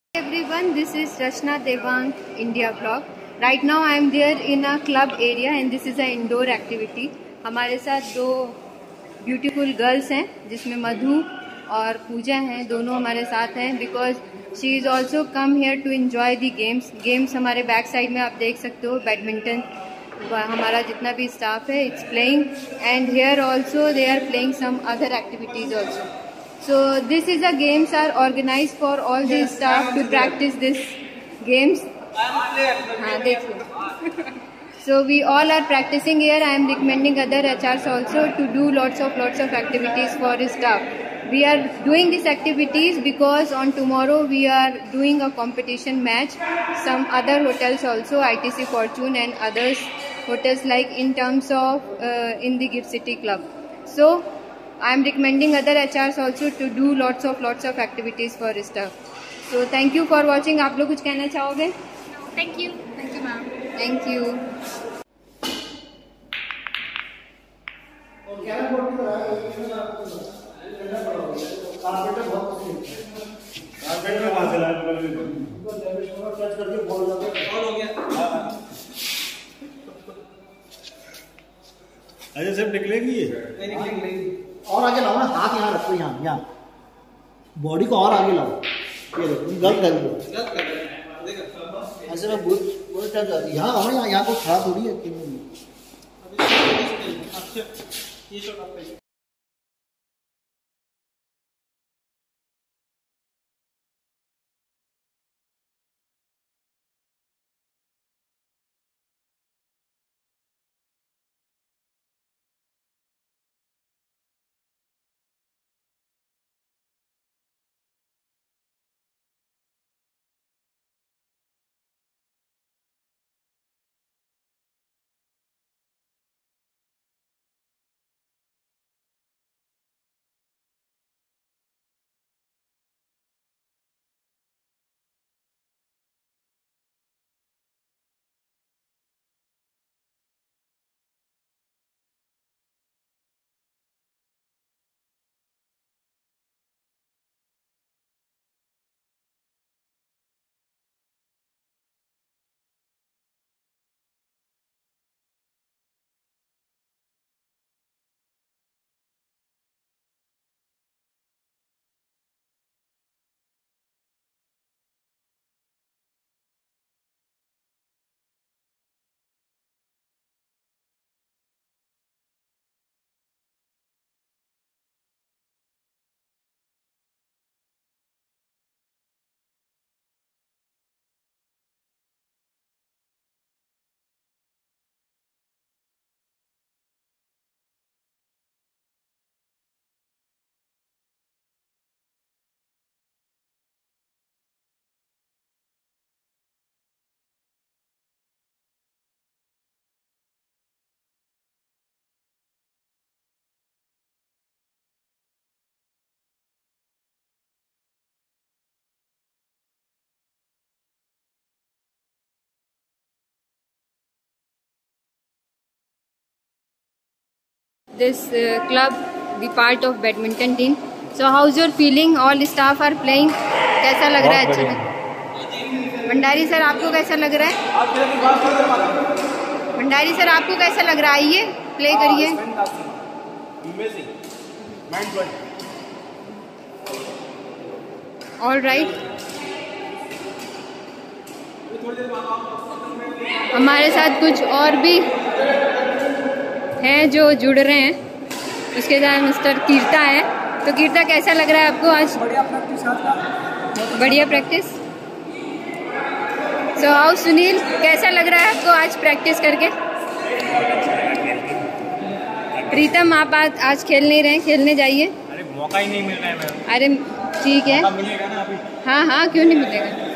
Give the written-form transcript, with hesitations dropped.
Everyone, this is Rachna Devang, India Vlog. Right now I am there in a club area and this is a indoor activity. हमारे साथ दो beautiful girls हैं जिसमें मधु और पूजा हैं, दोनों हमारे साथ हैं because she is also come here to enjoy the games हमारे बैक साइड में आप देख सकते हो बैडमिंटन हमारा जितना भी स्टाफ है it's playing and here also they are playing some other activities also. So this is a games are organized for all the staff to practice this games. हाँ देखिए. So we all are practicing here. I am recommending other HRs also to do lots of activities for his staff. We are doing these activities because on tomorrow we are doing a competition match. Some other hotels also, ITC Fortune and others hotels like in terms of in the Gift City Club. So I am recommending other HRs also to do lots of activities for staff. So thank you for watching. आप लोग कुछ कहना चाहोगे? Thank you ma'am. Thank you. Ajay सब निकलेगी ये और आगे लाओ ना, हाथ यहाँ रखो, यहाँ बॉडी को और आगे लाओ. ये देखो गलत कर दो ऐसे में बहुत टाइम जाती है. यहाँ आओ ना, यहाँ को खड़ा थोड़ी है कि this club the part of badminton team. So how's your feeling? All staff are playing. कैसा लग रहा है? अच्छा. भंडारी सर आपको कैसा लग रहा है? भंडारी सर आपको कैसा लग रहा है? आइए प्ले करिए. All right. हमारे साथ कुछ और भी हैं जो जुड़ रहे हैं. उसके साथ मिस्टर कीर्ता है. तो कीर्ता कैसा लग रहा है आपको आज? बढ़िया प्रैक्टिस. सो हाउ सुनील कैसा लग रहा है आपको आज प्रैक्टिस करके? प्रीतम आप आज खेल नहीं रहे, खेलने जाइए. अरे मौका ही नहीं मिल रहा है मैम. अरे ठीक है. मिलेगा ना अभी? हाँ क्यों नहीं मिलेगा.